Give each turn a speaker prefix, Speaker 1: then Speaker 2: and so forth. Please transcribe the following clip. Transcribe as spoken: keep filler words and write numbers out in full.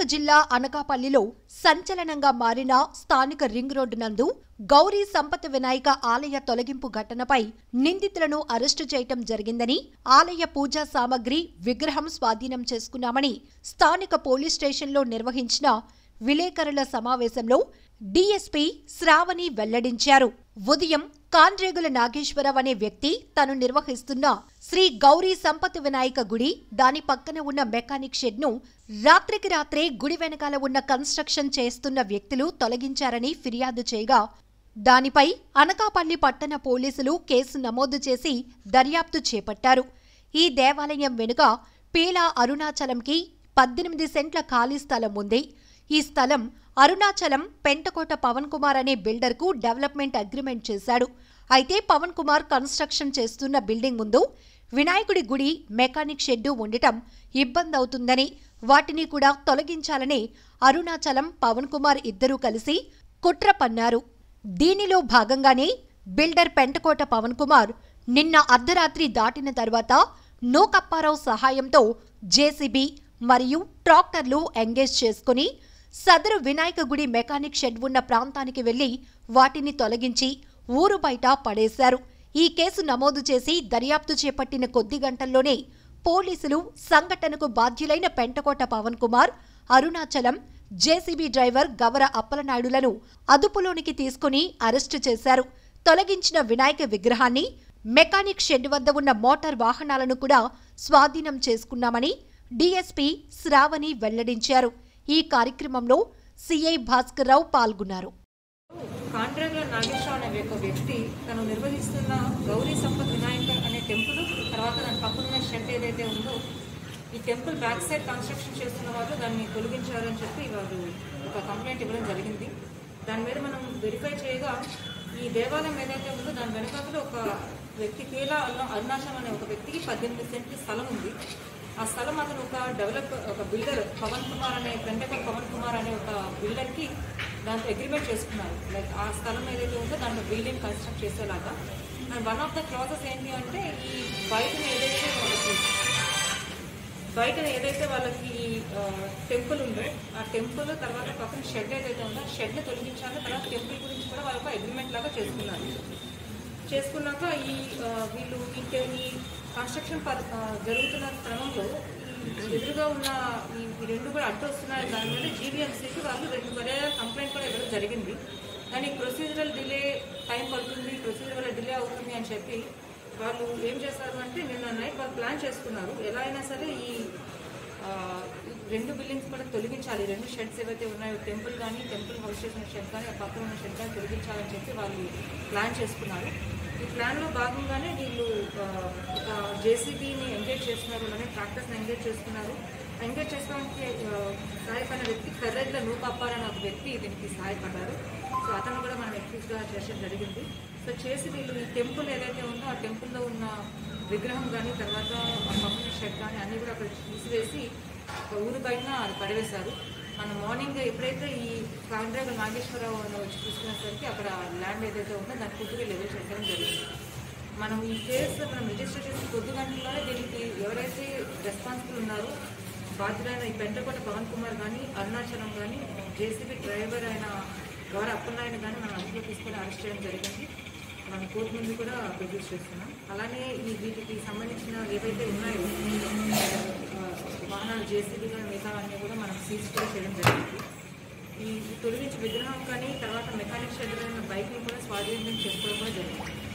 Speaker 1: జిల్లా అనకాపల్లిలో సంచలనంగా మారిన స్థానిక రింగ్ రోడ్డు నందు గౌరీ సంపత్ వినాయక ఆలయ తొలగింపు ఘటనపై నిందితులను అరెస్టు చేయటం జరిగిందని, ఆలయ పూజా సామగ్రి విగ్రహం స్వాధీనం చేసుకున్నామని స్థానిక పోలీస్ స్టేషన్లో నిర్వహించిన విలేకరుల సమావేశంలో డీఎస్పీ శ్రావణి వెల్లడించారు. ఉదయం కాండ్రేగుల నాగేశ్వరరావు అనే వ్యక్తి తను నిర్వహిస్తున్న శ్రీ గౌరీ సంపత్ వినాయక గుడి, దాని పక్కన ఉన్న మెకానిక్ షెడ్ ను రాత్రికి రాత్రే గుడి వెనకాల ఉన్న కన్స్ట్రక్షన్ చేస్తున్న వ్యక్తులు తొలగించారని ఫిర్యాదు చేయగా, దానిపై అనకాపల్లి పట్టణ పోలీసులు కేసు నమోదు చేసి దర్యాప్తు చేపట్టారు. ఈ దేవాలయం వెనుక పీలా అరుణాచలంకి పద్దెనిమిది సెంట్ల ఖాళీ స్థలం ఉంది. ఈ స్థలం అరుణాచలం పెంటకోట పవన్ కుమార్ అనే బిల్డర్ కు డెవలప్మెంట్ అగ్రిమెంట్ చేశాడు. అయితే పవన్ కుమార్ కన్స్ట్రక్షన్ చేస్తున్న బిల్డింగ్ ముందు వినాయకుడి గుడి, మెకానిక్ షెడ్డు ఉండటం ఇబ్బంది అవుతుందని, వాటిని కూడా తొలగించాలని అరుణాచలం పవన్ కుమార్ ఇద్దరూ కలిసి కుట్ర పన్నారు. దీనిలో భాగంగానే బిల్డర్ పెంటకోట పవన్ కుమార్ నిన్న అర్ధరాత్రి దాటిన తర్వాత నూకప్పారావు సహాయంతో జేసీబీ మరియు ట్రాక్టర్లు ఎంగేజ్ చేసుకుని సదరు వినాయక గుడి మెకానిక్ షెడ్ ఉన్న ప్రాంతానికి వెళ్లి వాటిని తొలగించి ఊరు బయట పడేశారు. ఈ కేసు నమోదు చేసి దర్యాప్తు చేపట్టిన కొద్ది గంటల్లోనే పోలీసులు సంఘటనకు బాధ్యులైన పెంటకోట పవన్ కుమార్, అరుణాచలం, జేసీబీ డ్రైవర్ గవర అప్పలనాయుడులను అదుపులోనికి తీసుకుని అరెస్టు చేశారు. తొలగించిన వినాయక విగ్రహాన్ని, మెకానిక్ షెడ్ వద్ద ఉన్న మోటార్ వాహనాలను కూడా స్వాధీనం చేసుకున్నామని డీఎస్పీ శ్రావణి వెల్లడించారు. ఈ కార్యక్రమంలో సిఐ భాస్కర్ రావు పాల్గొన్నారు.
Speaker 2: కాండ్రేగుల నాగేశ్వరరావు అనే ఒక వ్యక్తి తను నిర్వహిస్తున్న గౌరీ సంపత్ వినాయక అనే టెంపుల్, తర్వాత దాని పక్కన షెడ్ ఏదైతే ఉందో, ఈ టెంపుల్ బ్యాక్ సైడ్ కన్స్ట్రక్షన్ చేస్తున్న వాళ్ళు దాన్ని తొలగించారని చెప్పి వాళ్ళు ఒక కంప్లైంట్ ఇవ్వడం జరిగింది. దాని మీద మనం వెరిఫై చేయగా ఈ దేవాలయం ఏదైతే ఉందో దాని వెనకాల ఒక వ్యక్తి పీలా అరుణాచలం అనే ఒక వ్యక్తికి పద్దెనిమిది సెంట్ల స్థలం ఉంది. ఆ స్థలం అతను ఒక డెవలప్ ఒక బిల్డర్ పవన్ కుమార్ అనే పెంటకోట పవన్ కుమార్ అనే ఒక బిల్డర్కి దాంతో అగ్రిమెంట్ చేసుకున్నారు. లైక్ ఆ స్థలం ఏదైతే ఉందో దాంట్లో బిల్డింగ్ కన్స్ట్రక్ట్ చేసేలాగా. And one of the clauses ఏంటి అంటే, ఈ బయటను ఏదైతే వాళ్ళకి బయట ఏదైతే వాళ్ళకి టెంపుల్ ఉందో ఆ టెంపుల్ తర్వాత పక్కన షెడ్ ఏదైతే ఉందో ఆ షెడ్ని తొలగించాలి. తర్వాత టెంపుల్ గురించి కూడా వాళ్ళకి అగ్రిమెంట్ లాగా చేసుకున్నారు. చేసుకున్నాక ఈ వీళ్ళు ఈ కన్స్ట్రక్షన్ జరుగుతున్న క్రమంలో ఎదురుగా ఉన్న ఈ రెండు కూడా అడ్డు వస్తున్నాయి. దాని మీద జీవీఎంసీకి వాళ్ళు రెండు పర్యాయ కంప్లైంట్ కూడా ఇవ్వడం జరిగింది. కానీ ప్రొసీజరల్ డిలే టైం పడుతుంది, ప్రొసీజరల్ డిలే అవుతుంది అని చెప్పి వాళ్ళు ఏం చేశారు అంటే, నిన్న నైట్ వాళ్ళు ప్లాన్ చేసుకున్నారు ఎలా అయినా సరే ఈ రెండు బిల్డింగ్స్ కూడా తొలగించాలి, రెండు షెడ్స్ ఏవైతే ఉన్నాయో టెంపుల్ కానీ టెంపుల్ హౌస్ చేసిన షెడ్ కానీ ఆ పక్కన ఉన్న షెడ్ కానీ తొలగించాలని చెప్పి వాళ్ళు ప్లాన్ చేసుకున్నారు. ఈ ప్లాన్లో భాగంగానే వీళ్ళు ఒక జేసీబీని ఎంగేజ్ చేస్తున్నారు, అలానే ట్రాక్టర్స్ని ఎంగేజ్ చేస్తున్నారు. ఎంగేజ్ చేసుకోవడానికి సహాయపడిన వ్యక్తి కర్రెడ్ల నూకప్పారని ఒక వ్యక్తి దీనికి సహాయపడ్డారు. సో అతను కూడా మనం ఎక్స్క్యూజ్గా చేయడం జరిగింది. సో చేసి వీళ్ళు ఈ టెంపుల్ ఏదైతే ఉందో ఆ టెంపుల్లో ఉన్న విగ్రహం కానీ తర్వాత పక్కన షెడ్ కానీ అన్నీ కూడా అక్కడ తీసివేసి ఊరు బయట అది పడివేశారు. మన మార్నింగ్ ఎప్పుడైతే ఈ కాండ్రేగుల నాగేశ్వరరావు వచ్చి చూసుకునేసరికి అక్కడ ల్యాండ్ ఏదైతే ఉందో దాన్ని పూర్తిగా లెవెల్ చేయడం జరిగింది. మనం ఈ కేసు మనం రిజిస్టర్ చేసిన కొద్ది గంటల్లోనే దీనికి ఎవరైతే రెస్పాన్సిబుల్ ఉన్నారో బాధ్యులైన ఈ పెంటకోట పవన్ కుమార్ కానీ, అరుణాచలం కానీ, జేసీబీ డ్రైవర్ అయిన గౌర అప్పలనాయుడు కానీ మనం అదుపులో తీసుకొని అరెస్ట్ చేయడం జరిగింది. మనం కోర్టు ముందు కూడా ప్రొడ్యూస్ చేస్తున్నాం. అలానే ఈ వీటికి సంబంధించిన ఏవైతే ఉన్నాయో వాహనాలు జేసీబీ కానీ మిగతా అన్నీ కూడా మనం సీజ్ కూడా చేయడం జరిగింది. ఈ తొలగించి విగ్రహం కానీ తర్వాత మెకానిక్ షెడ్ బైక్ని కూడా స్వాధీనం చేసుకోవడం కూడా జరిగింది.